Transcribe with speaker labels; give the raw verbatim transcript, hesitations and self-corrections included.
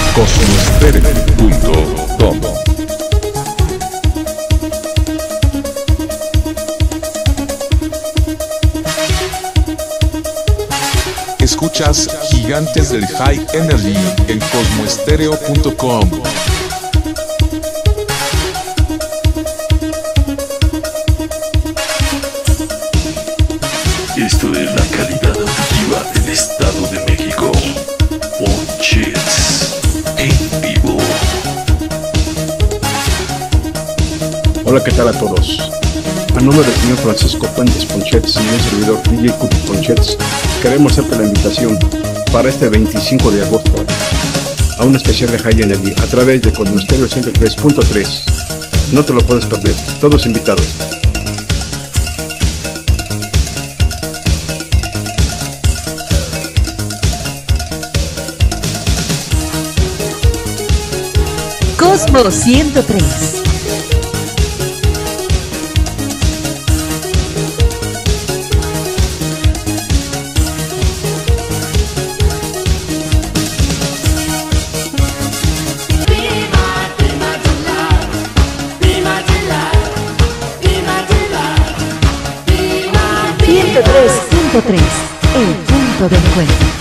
Speaker 1: cosmostereo punto com. Escuchas Gigantes del High Energy en cosmostereo punto com.
Speaker 2: Esto es la calidad auditiva del Estado de México. Ponchets en vivo.
Speaker 3: Hola, ¿qué tal a todos? A nombre del señor Francisco Fuentes Ponchets y un servidor D J Cuti Ponchets, queremos hacerte la invitación para este veinticinco de agosto a un especial de High Energy a través de Cosmostereo ciento tres punto tres. No te lo puedes perder, todos invitados.
Speaker 4: Cosmo ciento tres. ciento tres punto tres, el punto de encuentro.